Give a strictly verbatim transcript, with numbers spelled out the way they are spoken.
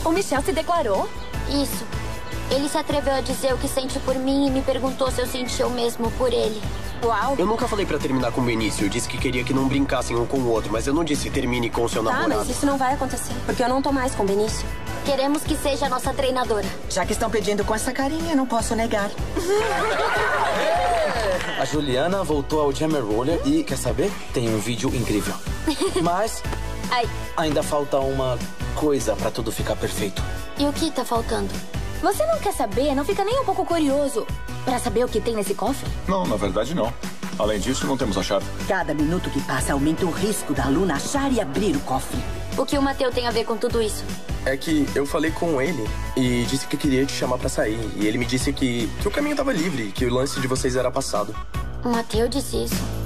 O Michel se declarou? Isso. Ele se atreveu a dizer o que sente por mim e me perguntou se eu sentia o mesmo por ele. Uau. Eu nunca falei pra terminar com o Benício. Eu disse que queria que não brincassem um com o outro, mas eu não disse termine com o seu Tá, namorado. mas isso não vai acontecer, porque eu não tô mais com o Benício. Queremos que seja a nossa treinadora. Já que estão pedindo com essa carinha, não posso negar. A Juliana voltou ao Jammer Roller e, quer saber? Tem um vídeo incrível. Mas Ai. ainda falta uma coisa pra tudo ficar perfeito. E o que tá faltando? Você não quer saber? Não fica nem um pouco curioso pra saber o que tem nesse cofre? Não, na verdade não. Além disso, não temos a chave. Cada minuto que passa aumenta o risco da Luna achar e abrir o cofre. O que o Mateu tem a ver com tudo isso? É que eu falei com ele e disse que queria te chamar pra sair. E ele me disse que, que o caminho tava livre, que o lance de vocês era passado. O Mateu disse isso.